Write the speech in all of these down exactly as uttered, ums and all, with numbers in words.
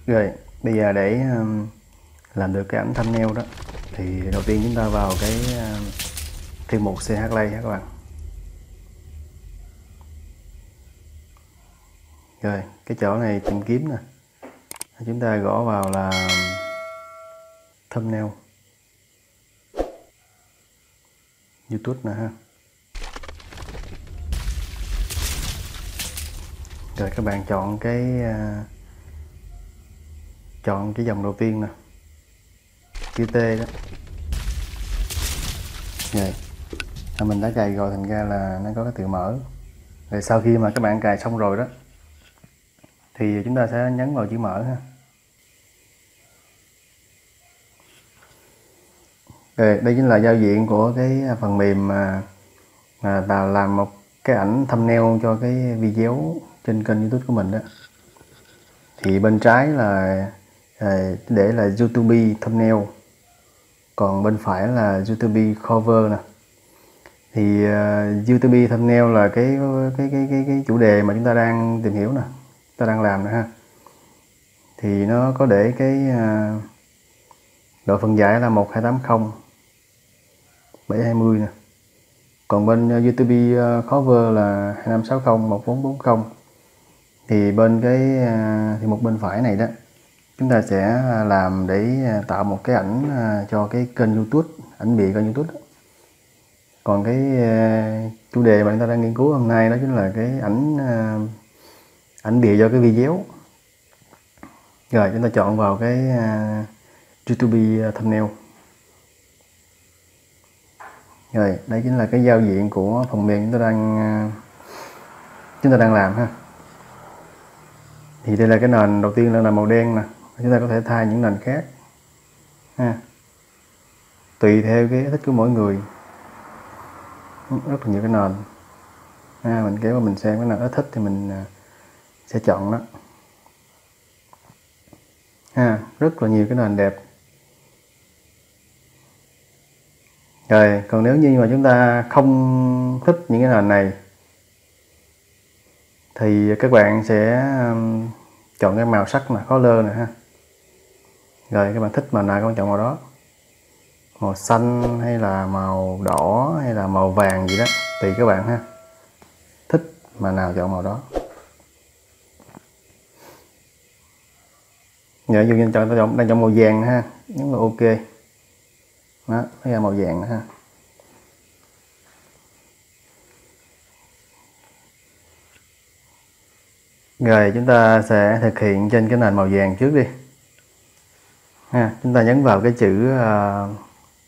Rồi, bây giờ để um, làm được cái ảnh thumbnail đó thì đầu tiên chúng ta vào cái um, thư mục xê hát Lay ha các bạn. Rồi, cái chỗ này tìm kiếm nè. Chúng ta gõ vào là thumbnail YouTube nè ha. Rồi các bạn chọn cái uh, chọn cái dòng đầu tiên nè, chữ T đó. Rồi, mình đã cài rồi, thành ra là nó có cái từ mở. Rồi sau khi mà các bạn cài xong rồi đó thì chúng ta sẽ nhấn vào chữ mở ha. Rồi, đây chính là giao diện của cái phần mềm mà, mà ta làm một cái ảnh thumbnail cho cái video trên kênh YouTube của mình đó. Thì bên trái là để là YouTube thumbnail, còn bên phải là YouTube cover nè. Thì uh, YouTube thumbnail là cái cái, cái cái cái chủ đề mà chúng ta đang tìm hiểu nè, ta đang làm nè ha. Thì nó có để cái uh, độ phân giải là một hai tám không bảy hai mươi nè. Còn bên uh, YouTube uh, cover là hai năm sáu không một bốn bốn không. Thì bên cái uh, thì một bên phải này đó chúng ta sẽ làm để tạo một cái ảnh uh, cho cái kênh YouTube, ảnh bìa kênh YouTube đó. Còn cái uh, chủ đề mà chúng ta đang nghiên cứu hôm nay đó chính là cái ảnh uh, ảnh bìa cho cái video. Rồi chúng ta chọn vào cái uh, YouTube thumbnail. Rồi đây chính là cái giao diện của phần mềm chúng ta đang uh, chúng ta đang làm ha. Thì đây là cái nền đầu tiên là màu đen nè, chúng ta có thể thay những nền khác ha, tùy theo cái thích của mỗi người. Rất là nhiều cái nền ha, mình kéo qua mình xem cái nào ít thích thì mình sẽ chọn đó ha. Rất là nhiều cái nền đẹp. Rồi còn nếu như mà chúng ta không thích những cái nền này thì các bạn sẽ chọn cái màu sắc là color nè ha. Rồi các bạn thích màu nào các bạn chọn màu đó, màu xanh hay là màu đỏ hay là màu vàng gì đó tùy các bạn ha, thích màu nào chọn màu đó. Nhớ dụ như chọn chọn đang chọn màu vàng ha, nhấn vào OK đó, nó ra màu vàng ha. Rồi chúng ta sẽ thực hiện trên cái nền màu vàng trước đi ha. Chúng ta nhấn vào cái chữ uh,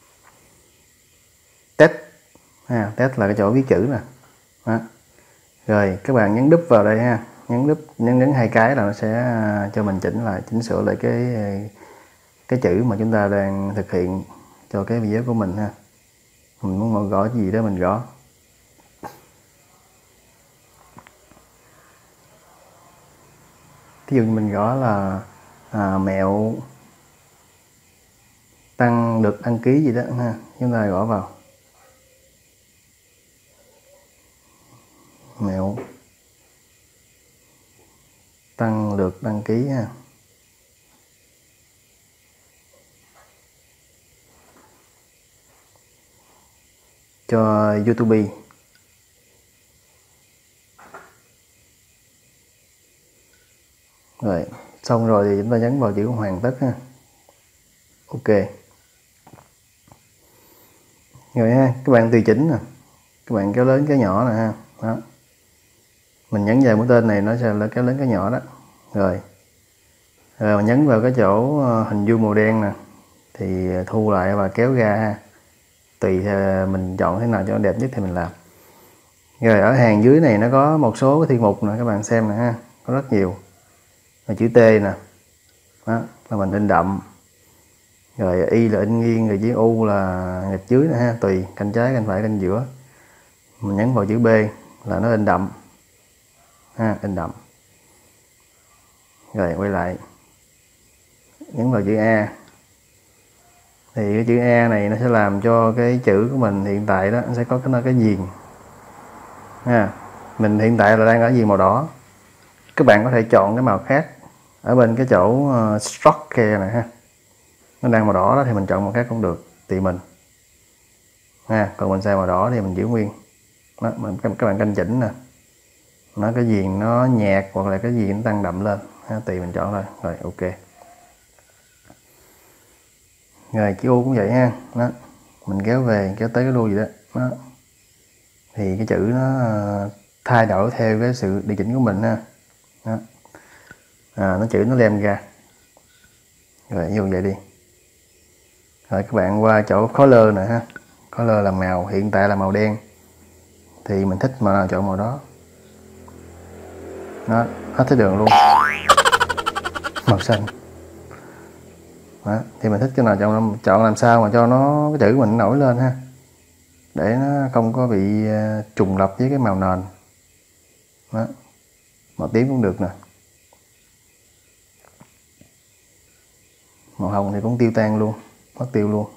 test ha. Test là cái chỗ viết chữ nè đó. Rồi các bạn nhấn đúp vào đây ha, nhấn đúp nhấn nhấn hai cái là nó sẽ cho mình chỉnh lại, chỉnh sửa lại cái cái chữ mà chúng ta đang thực hiện cho cái video của mình ha. Mình muốn gõ cái gì đó mình gõ. Ví dụ như mình gõ là à, mẹo tăng được đăng ký gì đó ha, chúng ta gõ vào mẹo tăng được đăng ký ha. Cho YouTube. Rồi xong rồi thì chúng ta nhấn vào chữ hoàn tất ha. OK. Rồi ha, các bạn tùy chỉnh nè, các bạn kéo lớn cái nhỏ nè ha. Đó. Mình nhấn vào mũi tên này nó sẽ là kéo lớn cái nhỏ đó. Rồi. Rồi mình nhấn vào cái chỗ hình vuông màu đen nè thì thu lại và kéo ra ha. Tùy theo mình chọn thế nào cho nó đẹp nhất thì mình làm. Rồi ở hàng dưới này nó có một số cái thư mục nè, các bạn xem nè ha, có rất nhiều. Rồi chữ T nè. Đó, là mình in đậm. Rồi Y là in nghiêng, rồi chữ U là nghịch dưới nè ha, tùy cạnh trái, cạnh phải, cạnh giữa. Mình nhấn vào chữ B là nó in đậm. Ha, in đậm. Rồi quay lại. Nhấn vào chữ A. Thì cái chữ A này nó sẽ làm cho cái chữ của mình hiện tại đó nó sẽ có cái cái viền. Ha, mình hiện tại là đang ở viền màu đỏ. Các bạn có thể chọn cái màu khác ở bên cái chỗ uh, stroke care này ha, nó đang màu đỏ đó thì mình chọn một khác cũng được tùy mình ha. Còn mình xài màu đỏ thì mình giữ nguyên đó. Mình, các bạn canh chỉnh nè, nó cái viền nó nhạt hoặc là cái gì nó tăng đậm lên ha, tùy mình chọn thôi. Rồi ok. Rồi chữ U cũng vậy ha, đó mình kéo về kéo tới cái đuôi gì đó, đó thì cái chữ nó thay đổi theo cái sự điều chỉnh của mình ha. Đó. À, nó chữ nó lem ra rồi dùng vậy đi. Rồi các bạn qua chỗ color nè ha, color là màu, hiện tại là màu đen thì mình thích màu nào chọn màu đó. Đó, hết thấy đường luôn. Màu xanh. Đó, thì mình thích cái nào chọn, chọn làm sao mà cho nó cái chữ mình nổi lên ha, để nó không có bị trùng lập với cái màu nền. Đó. Màu tím cũng được nè, màu hồng thì cũng tiêu tan luôn, mất tiêu luôn.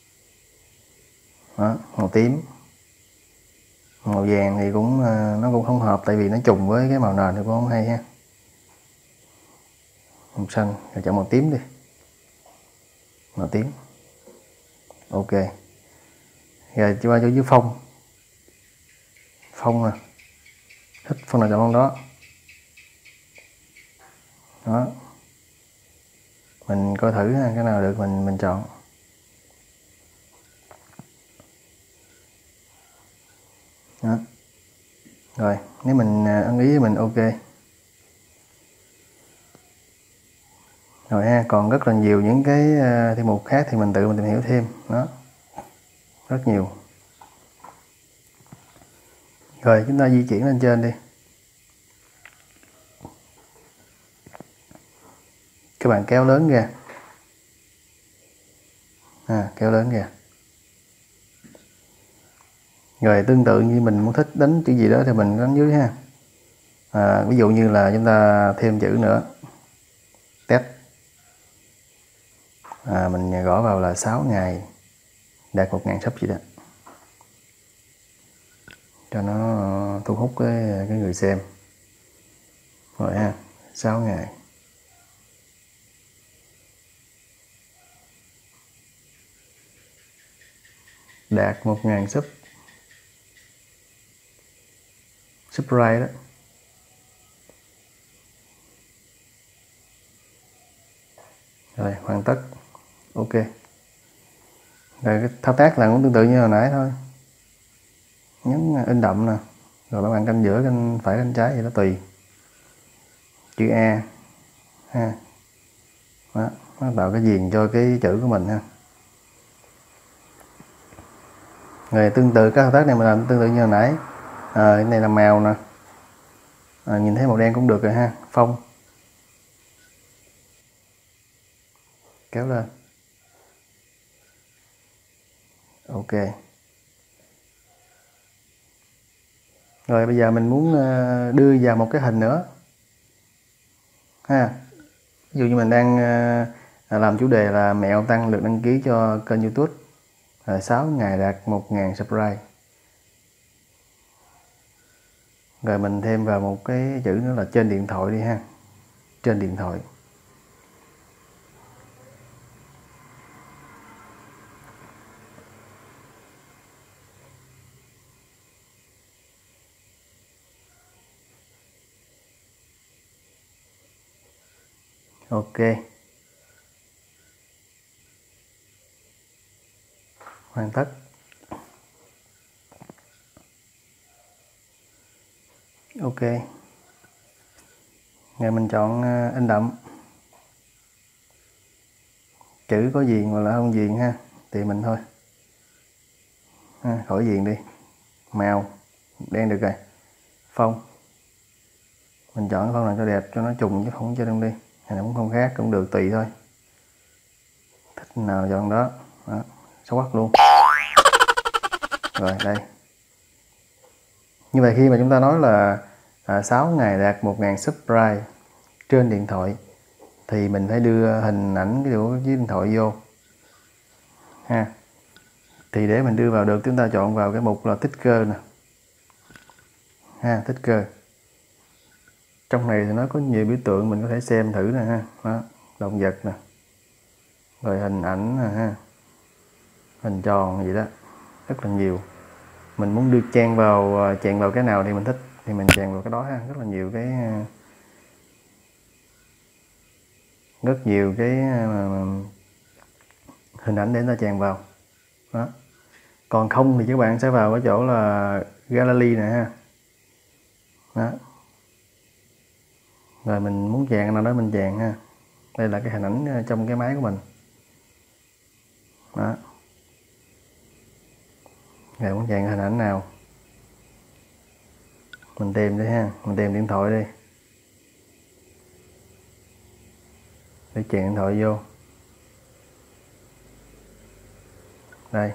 Đó, màu tím, màu vàng thì cũng nó cũng không hợp tại vì nó trùng với cái màu nền thì cũng không hay ha. Màu xanh rồi chọn màu tím đi, màu tím. Ok. Rồi qua chỗ dưới phông, phông nè, thích phông nào chọn phông đó. Đó, mình coi thử cái nào được mình mình chọn. Đó. Rồi nếu mình ưng ý mình ok rồi ha. Còn rất là nhiều những cái thi mục khác thì mình tự mình tìm hiểu thêm. Đó, rất nhiều. Rồi chúng ta di chuyển lên trên đi. Các bạn kéo lớn ra, à, kéo lớn ra. Rồi tương tự như mình muốn thích đánh chữ gì đó thì mình đánh dưới ha. À, ví dụ như là chúng ta thêm chữ nữa, test. À, mình gõ vào là sáu ngày đạt một ngàn sub gì đó cho nó thu hút cái, cái người xem. Rồi ha, sáu ngày đạt một ngàn sub, subscribe đó. Rồi hoàn tất. Ok. Rồi cái thao tác là cũng tương tự như hồi nãy thôi, nhấn in đậm nè, rồi các bạn canh giữa, canh phải, canh trái gì đó tùy. Chữ A ha. Đó, nó tạo cái viền cho cái chữ của mình ha. Rồi tương tự các thao tác này mình làm tương tự như hồi nãy. À, cái này là màu nè, à, nhìn thấy màu đen cũng được rồi ha. Phông kéo lên. Ok. Rồi bây giờ mình muốn đưa vào một cái hình nữa ha. Ví dụ như mình đang làm chủ đề là mẹo tăng lượt đăng ký cho kênh YouTube, sáu ngày đạt một ngàn subscribe. Rồi mình thêm vào một cái chữ nữa là trên điện thoại đi ha. Trên điện thoại. Ok. Hoàn tất. Ok. Rồi mình chọn in đậm. Chữ có viền hoặc là không viền ha, tùy mình thôi. Ha, khỏi viền đi. Màu đen được rồi. Phông mình chọn cái phông nào cho đẹp, cho nó trùng chứ không cho đông đi, hay là muốn phông khác cũng được, tùy thôi, thích nào chọn đó. Đó, xấu quắc luôn. Rồi đây, như vậy khi mà chúng ta nói là à, sáu ngày đạt một ngàn subscribe trên điện thoại thì mình phải đưa hình ảnh cái của chiếc điện thoại vô ha. Thì để mình đưa vào được, chúng ta chọn vào cái mục là tích cơ nè ha, tích cơ. Trong này thì nó có nhiều biểu tượng mình có thể xem thử nè ha. Đó, động vật nè, rồi hình ảnh nè ha, hình tròn gì đó, rất là nhiều. Mình muốn đưa chèn vào chèn vào cái nào thì mình thích thì mình chèn vào cái đó ha. Rất là nhiều cái rất nhiều cái hình ảnh để ta chèn vào đó. Còn không thì các bạn sẽ vào cái chỗ là gallery nè ha. Đó. Rồi mình muốn chèn cái nào đó mình chèn ha. Đây là cái hình ảnh trong cái máy của mình đó. Rồi muốn chèn hình ảnh nào mình tìm đi ha, mình tìm điện thoại đi để chèn điện thoại vô đây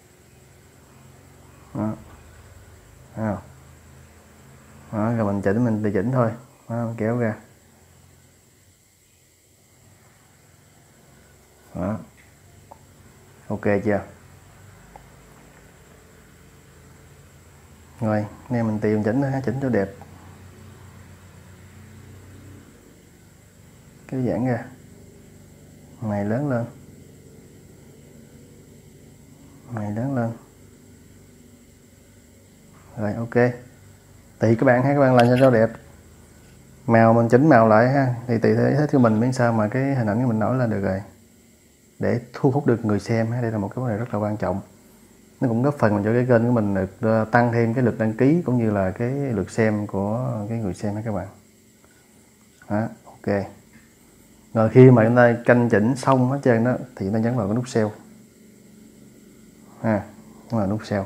đó. Đó. Đó, rồi mình chỉnh mình tùy chỉnh thôi đó, kéo ra đó. Ok chưa? Rồi nên mình tìm chỉnh nữa, chỉnh cho đẹp, kéo giãn ra, này lớn lên, này lớn lên. Rồi ok, tùy các bạn ha, các bạn làm cho đẹp. Màu mình chỉnh màu lại ha, thì tùy thế của mình miễn sao mà cái hình ảnh của mình nổi lên được rồi, để thu hút được người xem ha. Đây là một cái vấn đề rất là quan trọng, nó cũng góp phần cho cái kênh của mình được tăng thêm cái lượt đăng ký cũng như là cái lượt xem của cái người xem ha các bạn. Đó, ok. Rồi khi mà chúng ta canh chỉnh xong hết trơn đó thì chúng ta nhấn vào cái nút save ha, nhấn vào nút save.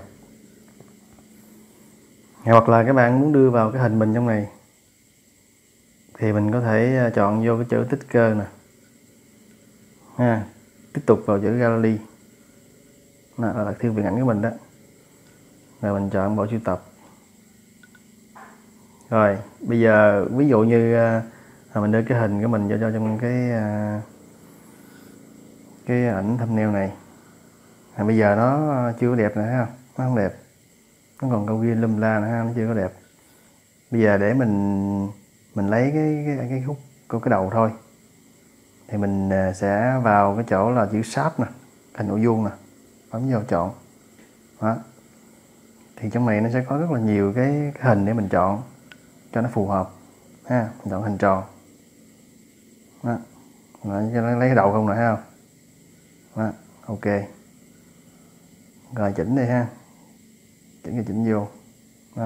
Hoặc là các bạn muốn đưa vào cái hình mình trong này thì mình có thể chọn vô cái chữ tích cơ nè ha, tiếp tục vào chữ gallery, đó là thư viện ảnh của mình đó. Rồi mình chọn bộ sưu tập. Rồi bây giờ ví dụ như à, mình đưa cái hình của mình cho cho trong cái à, cái ảnh thumbnail này. À, bây giờ nó chưa có đẹp nè, thấy không? Nó không đẹp, nó còn câu ghi lum la nữa ha, nó chưa có đẹp. Bây giờ để mình mình lấy cái cái cái khúc của cái đầu thôi thì mình sẽ vào cái chỗ là chữ Sharp nè, hình nội vuông nè, bấm vào chọn đó. Thì trong này nó sẽ có rất là nhiều cái, cái hình để mình chọn cho nó phù hợp ha. Mình chọn hình tròn đó, đó cho nó lấy cái đầu không nè, thấy không? Đó, ok. Rồi chỉnh đi ha, chỉnh cái chỉnh vô đó.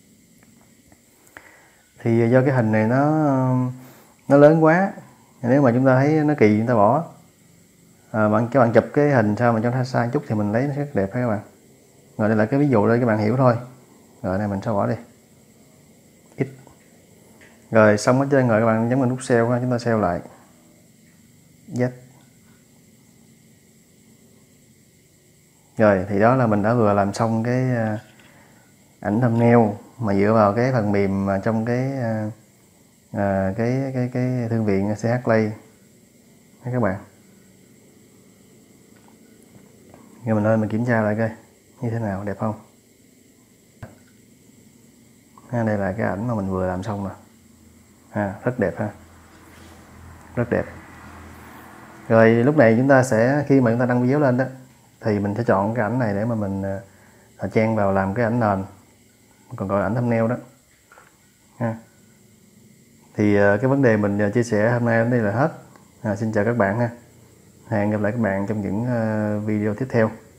Thì do cái hình này nó nó lớn quá, nếu mà chúng ta thấy nó kỳ chúng ta bỏ. À, bạn các bạn chụp cái hình sao mà cho nó sai chút thì mình lấy nó rất đẹp ha các bạn. Rồi đây là cái ví dụ đây các bạn hiểu thôi. Rồi này mình sẽ bỏ đi ít. Rồi xong hết trơn rồi các bạn nhấn vào nút save ha, chúng ta save lại. Yes. Rồi thì đó là mình đã vừa làm xong cái ảnh thumbnail mà dựa vào cái phần mềm mà trong cái à, cái cái cái thư viện xê hát Play các bạn. Rồi mình lên mình kiểm tra lại coi như thế nào, đẹp không? Ha, đây là cái ảnh mà mình vừa làm xong nè. Ha, rất đẹp ha. Rất đẹp. Rồi lúc này chúng ta sẽ, khi mà chúng ta đăng video lên đó thì mình sẽ chọn cái ảnh này để mà mình à, chen vào làm cái ảnh nền, còn gọi ảnh thumbnail đó ha. Thì à, cái vấn đề mình chia sẻ hôm nay đến đây là hết. À, xin chào các bạn ha. Hẹn gặp lại các bạn trong những uh, video tiếp theo.